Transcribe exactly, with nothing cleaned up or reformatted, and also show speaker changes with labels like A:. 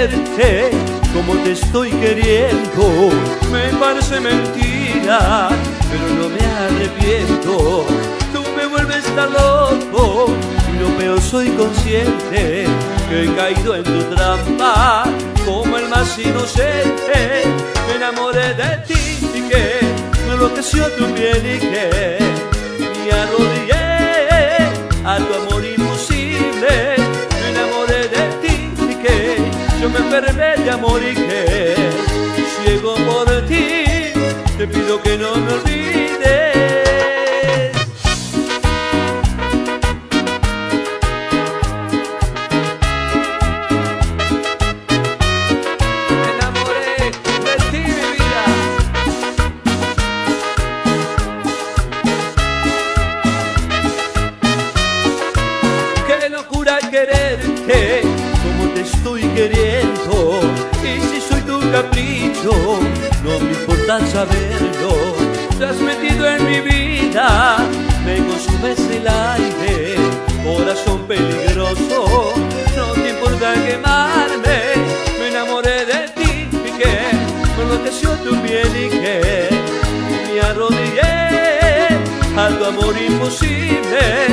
A: quererte como te estoy queriendo. Me parece mentira, pero no me arrepiento. Tú me vuelves tan loco y lo peor, soy consciente que he caído en tu trampa como el más inocente. Me enamoré de ti y que me enloqueció tu piel y que me arrodillé a tu amor imposible. Me enamoré de ti y que yo me enfermé de amor y que ciego por ti te pido que no me olvides. Me enamoré de ti, mi vida. Qué locura quererte como te estoy queriendo. Y si soy tu capricho, no me importa saberlo. Te has metido en mi vida, me consumes el aire. Corazón peligroso, no te importa quemarme. Me enamoré de ti y que me enloqueció tu piel y que me arrodillé a tu amor imposible.